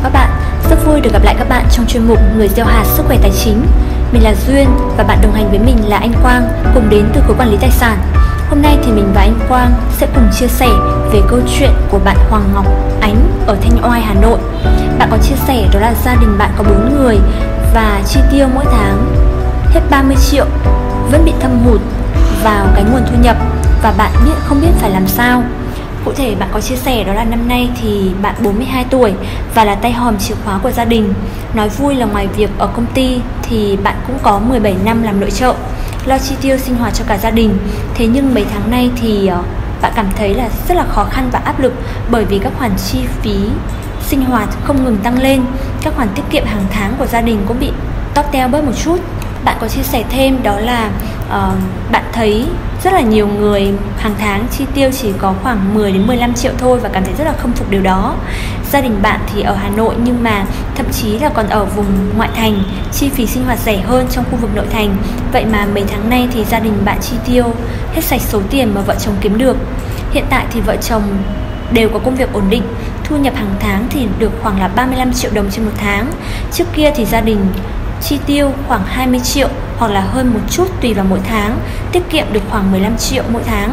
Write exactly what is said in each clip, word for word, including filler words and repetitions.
các bạn, rất vui được gặp lại các bạn trong chuyên mục Người gieo hạt sức khỏe tài chính. Mình là Duyên và bạn đồng hành với mình là anh Quang, cùng đến từ khối quản lý tài sản. Hôm nay thì mình và anh Quang sẽ cùng chia sẻ về câu chuyện của bạn Hoàng Ngọc Ánh ở Thanh Oai, Hà Nội. Bạn có chia sẻ đó là gia đình bạn có bốn người và chi tiêu mỗi tháng hết ba mươi triệu, vẫn bị thâm hụt vào cái nguồn thu nhập và bạn biết không biết phải làm sao. Cụ thể bạn có chia sẻ đó là năm nay thì bạn bốn mươi hai tuổi và là tay hòm chìa khóa của gia đình. Nói vui là ngoài việc ở công ty thì bạn cũng có mười bảy năm làm nội trợ, lo chi tiêu sinh hoạt cho cả gia đình. Thế nhưng mấy tháng nay thì bạn cảm thấy là rất là khó khăn và áp lực bởi vì các khoản chi phí sinh hoạt không ngừng tăng lên. Các khoản tiết kiệm hàng tháng của gia đình cũng bị tóp teo bớt một chút. Bạn có chia sẻ thêm đó là uh, bạn thấy rất là nhiều người hàng tháng chi tiêu chỉ có khoảng mười đến mười lăm triệu thôi và cảm thấy rất là khâm phục điều đó. Gia đình bạn thì ở Hà Nội nhưng mà thậm chí là còn ở vùng ngoại thành, chi phí sinh hoạt rẻ hơn trong khu vực nội thành. Vậy mà mấy tháng nay thì gia đình bạn chi tiêu hết sạch số tiền mà vợ chồng kiếm được. Hiện tại thì vợ chồng đều có công việc ổn định, thu nhập hàng tháng thì được khoảng là ba mươi lăm triệu đồng trên một tháng. Trước kia thì gia đình chi tiêu khoảng hai mươi triệu hoặc là hơn một chút tùy vào mỗi tháng, tiết kiệm được khoảng mười lăm triệu mỗi tháng.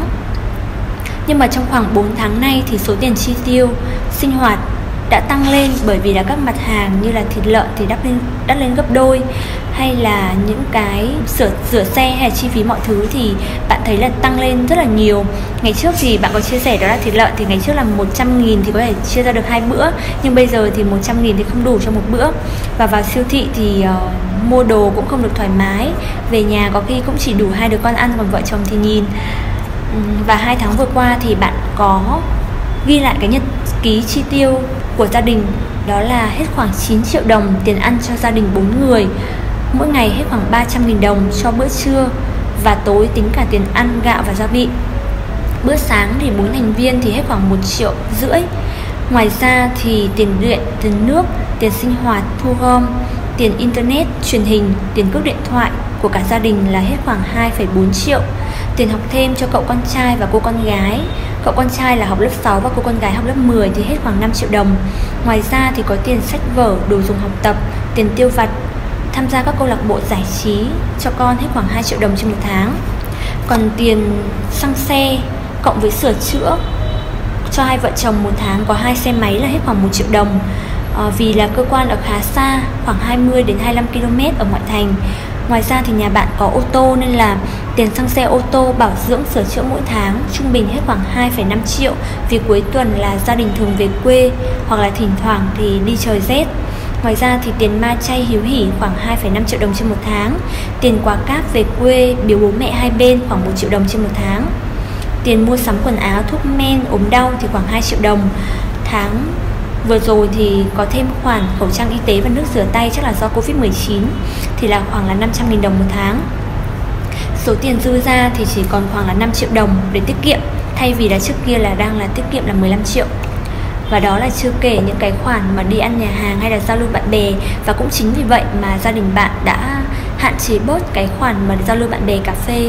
Nhưng mà trong khoảng bốn tháng nay thì số tiền chi tiêu sinh hoạt đã tăng lên bởi vì là các mặt hàng như là thịt lợn thì đắt lên đắt lên gấp đôi, hay là những cái sửa sửa xe hay là chi phí mọi thứ thì bạn thấy là tăng lên rất là nhiều. Ngày trước thì bạn có chia sẻ đó là thịt lợn thì ngày trước là một trăm nghìn thì có thể chia ra được hai bữa, nhưng bây giờ thì một trăm nghìn thì không đủ cho một bữa. Và vào siêu thị thì uh, mua đồ cũng không được thoải mái, về nhà có khi cũng chỉ đủ hai đứa con ăn, còn vợ chồng thì nhìn. Và hai tháng vừa qua thì bạn có ghi lại cái nhật ký chi tiêu của gia đình, đó là hết khoảng chín triệu đồng tiền ăn cho gia đình bốn người, mỗi ngày hết khoảng ba trăm nghìn đồng cho bữa trưa và tối tính cả tiền ăn, gạo và gia vị. Bữa sáng thì bốn thành viên thì hết khoảng một triệu rưỡi. Ngoài ra thì tiền điện, tiền nước, tiền sinh hoạt, thu gom, tiền internet, truyền hình, tiền cước điện thoại của cả gia đình là hết khoảng hai phẩy bốn triệu. Tiền học thêm cho cậu con trai và cô con gái, cậu con trai là học lớp sáu và cô con gái học lớp mười thì hết khoảng năm triệu đồng. Ngoài ra thì có tiền sách vở, đồ dùng học tập, tiền tiêu vặt, tham gia các câu lạc bộ giải trí cho con hết khoảng hai triệu đồng trên một tháng. Còn tiền xăng xe cộng với sửa chữa cho hai vợ chồng một tháng có hai xe máy là hết khoảng một triệu đồng. À, vì là cơ quan ở khá xa, khoảng hai mươi đến hai mươi lăm ki lô mét ở ngoại thành. Ngoài ra thì nhà bạn có ô tô nên là tiền xăng xe ô tô, bảo dưỡng, sửa chữa mỗi tháng trung bình hết khoảng hai phẩy năm triệu, vì cuối tuần là gia đình thường về quê hoặc là thỉnh thoảng thì đi trời rét. Ngoài ra thì tiền ma chay hiếu hỉ khoảng hai phẩy năm triệu đồng trên một tháng. Tiền quà cáp về quê biếu bố mẹ hai bên khoảng một triệu đồng trên một tháng. Tiền mua sắm quần áo, thuốc men, ốm đau thì khoảng hai triệu đồng. Tháng vừa rồi thì có thêm khoản khẩu trang y tế và nước rửa tay, chắc là do Covid mười chín, thì là khoảng là năm trăm nghìn đồng một tháng. Số tiền dư ra thì chỉ còn khoảng là năm triệu đồng để tiết kiệm, thay vì là trước kia là đang là tiết kiệm là mười lăm triệu. Và đó là chưa kể những cái khoản mà đi ăn nhà hàng hay là giao lưu bạn bè. Và cũng chính vì vậy mà gia đình bạn đã hạn chế bớt cái khoản mà giao lưu bạn bè cà phê.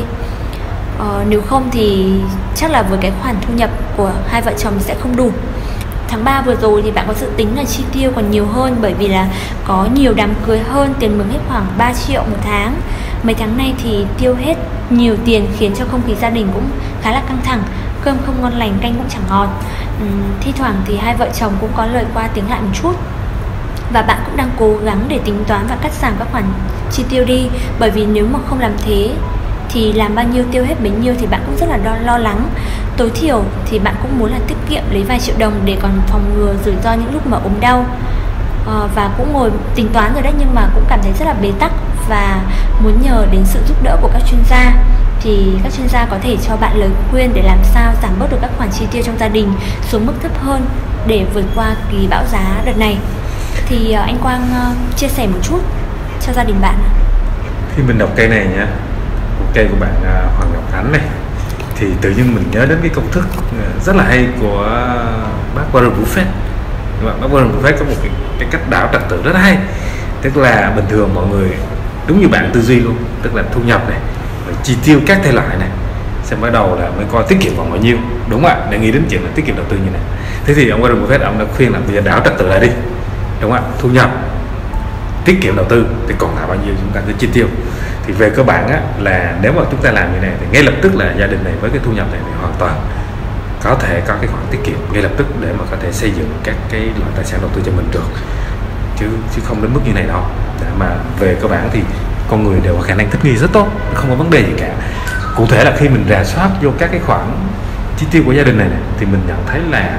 Ờ, nếu không thì chắc là với cái khoản thu nhập của hai vợ chồng sẽ không đủ. Tháng ba vừa rồi thì bạn có dự tính là chi tiêu còn nhiều hơn bởi vì là có nhiều đám cưới hơn, tiền mừng hết khoảng ba triệu một tháng. Mấy tháng nay thì tiêu hết nhiều tiền khiến cho không khí gia đình cũng khá là căng thẳng, cơm không ngon lành, canh cũng chẳng ngọt. uhm, Thi thoảng thì hai vợ chồng cũng có lời qua tiếng lại một chút. Và bạn cũng đang cố gắng để tính toán và cắt giảm các khoản chi tiêu đi, bởi vì nếu mà không làm thế thì làm bao nhiêu tiêu hết bấy nhiêu thì bạn cũng rất là lo, lo lắng. Tối thiểu thì bạn cũng muốn là tiết kiệm lấy vài triệu đồng để còn phòng ngừa rủi ro những lúc mà ốm đau. à, Và cũng ngồi tính toán rồi đấy, nhưng mà cũng cảm thấy rất là bế tắc và muốn nhờ đến sự giúp đỡ của các chuyên gia. Thì các chuyên gia có thể cho bạn lời khuyên để làm sao giảm bớt được các khoản chi tiêu trong gia đình xuống mức thấp hơn để vượt qua kỳ bão giá đợt này. Thì uh, anh Quang uh, chia sẻ một chút cho gia đình bạn. Khi mình đọc cây này nha, cây của bạn uh, Hoàng Ngọc Ánh này, thì tự nhiên mình nhớ đến cái công thức rất là hay của bác Warren Buffett. Bác Warren Buffett có một cái, cái cách đảo trật tự rất hay. Tức là bình thường mọi người đúng như bạn tư duy luôn, tức là thu nhập này, rồi chi tiêu các thể loại này, xong bắt đầu là mới coi tiết kiệm còn bao nhiêu, đúng không ạ? Để nghĩ đến chuyện là tiết kiệm đầu tư như này. Thế thì ông Warren Buffett ông đã khuyên là bây giờ đảo trật tự lại đi, đúng không ạ? Thu nhập, tiết kiệm đầu tư thì còn lại bao nhiêu chúng ta cứ chi tiêu. Thì về cơ bản á, là nếu mà chúng ta làm như này thì ngay lập tức là gia đình này với cái thu nhập này thì hoàn toàn có thể có cái khoản tiết kiệm ngay lập tức để mà có thể xây dựng các cái loại tài sản đầu tư cho mình được, chứ chứ không đến mức như này đâu. Để mà về cơ bản thì con người đều có khả năng thích nghi rất tốt, không có vấn đề gì cả. Cụ thể là khi mình rà soát vô các cái khoản chi tiêu của gia đình này, này thì mình nhận thấy là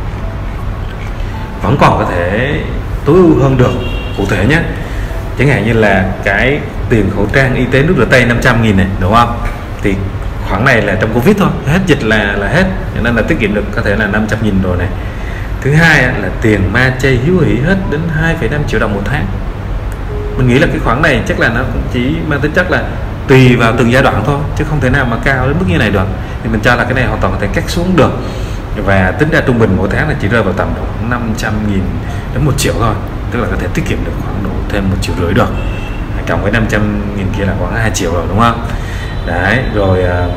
vẫn còn có thể tối ưu hơn được. Cụ thể nhé, chẳng hạn như là cái tiền khẩu trang y tế nước rửa tay năm trăm nghìn này, đúng không? Thì khoản này là trong Covid thôi, hết dịch là là hết, cho nên là tiết kiệm được có thể là năm trăm nghìn rồi này. Thứ hai là tiền ma chay hiếu hỉ hết đến hai phẩy năm triệu đồng một tháng. Mình nghĩ là cái khoản này chắc là nó cũng chỉ mang tính chất là tùy vào từng giai đoạn thôi, chứ không thể nào mà cao đến mức như này được. Thì mình cho là cái này hoàn toàn có thể cắt xuống được, và tính ra trung bình mỗi tháng là chỉ rơi vào tầm khoảng năm trăm nghìn đến một triệu thôi, tức là có thể tiết kiệm được khoảng độ thêm một triệu rưỡi được, cộng với năm trăm nghìn kia là khoảng hai triệu rồi, đúng không? Đấy, rồi uh,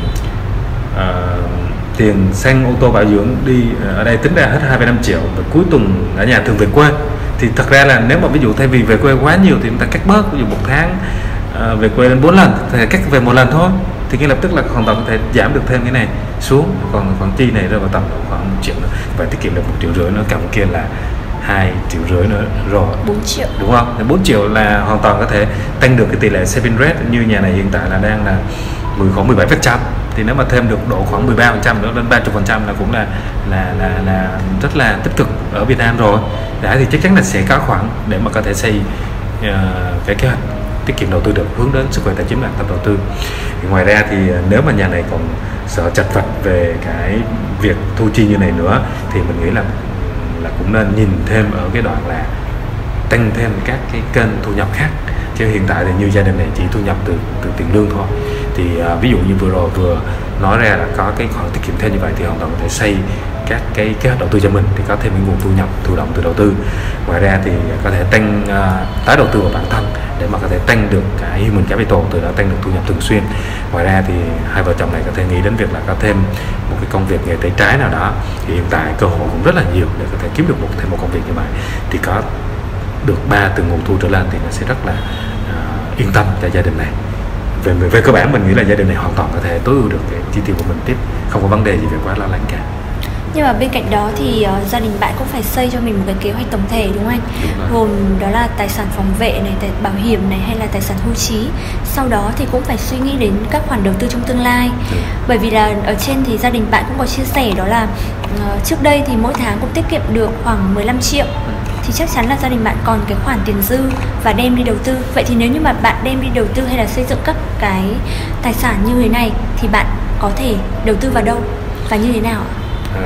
uh, tiền xăng ô tô bảo dưỡng đi ở đây tính ra hết hai phẩy năm triệu, và cuối tuần ở nhà thường về quê. Thì thật ra là nếu mà ví dụ thay vì về quê quá nhiều thì chúng ta cắt bớt, ví dụ một tháng uh, về quê đến bốn lần thì cắt về một lần thôi, thì ngay lập tức là hoàn toàn có thể giảm được thêm cái này xuống, còn khoản chi này rơi vào tầm khoảng một triệu nữa, và tiết kiệm được một triệu rưỡi nữa, cộng kia là hai triệu rưỡi nữa rồi, bốn triệu, đúng không? Thì bốn triệu là hoàn toàn có thể tăng được cái tỷ lệ saving rate, như nhà này hiện tại là đang là mười khoảng mười bảy phần trăm, thì nếu mà thêm được độ khoảng mười ba phần trăm nữa đến ba mươi phần trăm là cũng là là là là rất là tích cực ở Việt Nam rồi. Đấy, thì chắc chắn là sẽ có khoản để mà có thể xây uh, cái kế hoạch tiết kiệm đầu tư được, hướng đến sức khỏe tài chính và an tâm đầu tư. Thì ngoài ra thì nếu mà nhà này còn sợ chật vật về cái việc thu chi như này nữa thì mình nghĩ là là cũng nên nhìn thêm ở cái đoạn là tăng thêm các cái kênh thu nhập khác, chứ hiện tại thì như gia đình này chỉ thu nhập từ từ tiền lương thôi. Thì uh, ví dụ như vừa rồi vừa nói ra là có cái khoản tiết kiệm thêm như vậy thì hoàn toàn có thể xây các cái kế hoạch đầu tư cho mình, thì có thêm cái nguồn thu nhập thụ động từ đầu tư. Ngoài ra thì có thể tăng uh, tái đầu tư vào bản thân để mà có thể tăng được cái human capital, từ đó tăng được thu nhập thường xuyên. Ngoài ra thì hai vợ chồng này có thể nghĩ đến việc là có thêm một cái công việc nghề tay trái nào đó, thì hiện tại cơ hội cũng rất là nhiều để có thể kiếm được một thêm một công việc như vậy. Thì có được ba từ nguồn thu trở lên thì nó sẽ rất là uh, yên tâm cho gia đình này. Về về cơ bản mình nghĩ là gia đình này hoàn toàn có thể tối ưu được cái chi tiêu của mình tiếp, không có vấn đề gì về quá lo lắng cả. Nhưng mà bên cạnh đó thì uh, gia đình bạn cũng phải xây cho mình một cái kế hoạch tổng thể, đúng không anh? Đúng, gồm đó là tài sản phòng vệ này, tài bảo hiểm này, hay là tài sản hưu trí. Sau đó thì cũng phải suy nghĩ đến các khoản đầu tư trong tương lai. Ừ. Bởi vì là ở trên thì gia đình bạn cũng có chia sẻ đó là uh, trước đây thì mỗi tháng cũng tiết kiệm được khoảng mười lăm triệu. Ừ. Thì chắc chắn là gia đình bạn còn cái khoản tiền dư và đem đi đầu tư. Vậy thì nếu như mà bạn đem đi đầu tư hay là xây dựng các cái tài sản như thế này thì bạn có thể đầu tư vào đâu và như thế nào ạ? À,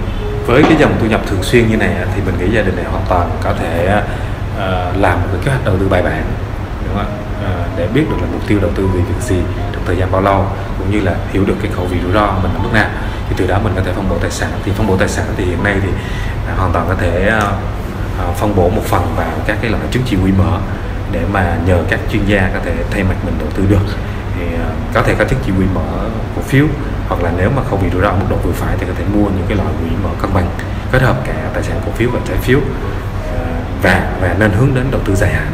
với cái dòng thu nhập thường xuyên như này thì mình nghĩ gia đình này hoàn toàn có thể uh, làm một cái kế hoạch đầu tư bài bản, đúng không ạ? Uh, để biết được là mục tiêu đầu tư vì việc gì trong thời gian bao lâu, cũng như là hiểu được cái khẩu vị rủi ro mình ở mức nào, thì từ đó mình có thể phân bổ tài sản. Thì phân bổ tài sản thì hiện nay thì uh, hoàn toàn có thể uh, uh, phân bổ một phần vào các cái loại chứng chỉ quỹ mở để mà nhờ các chuyên gia có thể thay mặt mình đầu tư được. Thì uh, có thể có chứng chỉ quỹ mở cổ phiếu, hoặc là nếu mà không bị rủi ro mức độ vừa phải thì có thể mua những cái loại quỹ mở cân bằng kết hợp cả tài sản cổ phiếu và trái phiếu, và và nên hướng đến đầu tư dài hạn.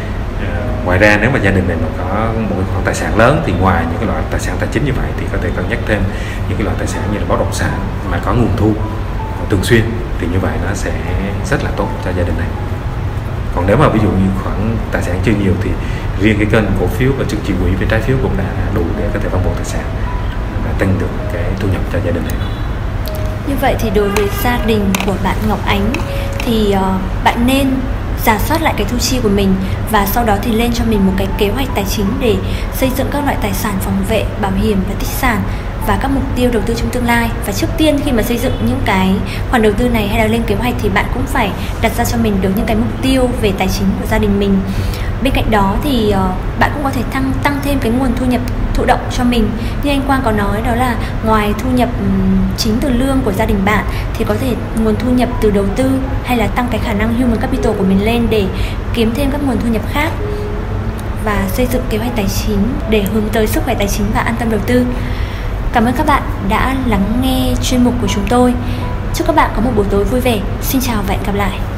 Ngoài ra nếu mà gia đình này mà có một khoản tài sản lớn thì ngoài những cái loại tài sản tài chính như vậy thì có thể cân nhắc thêm những cái loại tài sản như là bất động sản mà có nguồn thu thường xuyên, thì như vậy nó sẽ rất là tốt cho gia đình này. Còn nếu mà ví dụ như khoản tài sản chưa nhiều thì riêng cái kênh cổ phiếu và chứng chỉ quỹ với trái phiếu cũng đã đủ để có thể phân bổ tài sản và tăng được cái thu nhập cho gia đình này. Như vậy thì đối với gia đình của bạn Ngọc Ánh thì uh, bạn nên rà soát lại cái thu chi của mình, và sau đó thì lên cho mình một cái kế hoạch tài chính để xây dựng các loại tài sản phòng vệ, bảo hiểm và tích sản và các mục tiêu đầu tư trong tương lai. Và trước tiên khi mà xây dựng những cái khoản đầu tư này hay là lên kế hoạch thì bạn cũng phải đặt ra cho mình được những cái mục tiêu về tài chính của gia đình mình. Bên cạnh đó thì uh, bạn cũng có thể tăng tăng thêm cái nguồn thu nhập thụ động cho mình. Như anh Quang có nói, đó là ngoài thu nhập um, chính từ lương của gia đình bạn thì có thể nguồn thu nhập từ đầu tư hay là tăng cái khả năng human capital của mình lên để kiếm thêm các nguồn thu nhập khác, và xây dựng kế hoạch tài chính để hướng tới sức khỏe tài chính và an tâm đầu tư. Cảm ơn các bạn đã lắng nghe chuyên mục của chúng tôi. Chúc các bạn có một buổi tối vui vẻ. Xin chào và hẹn gặp lại.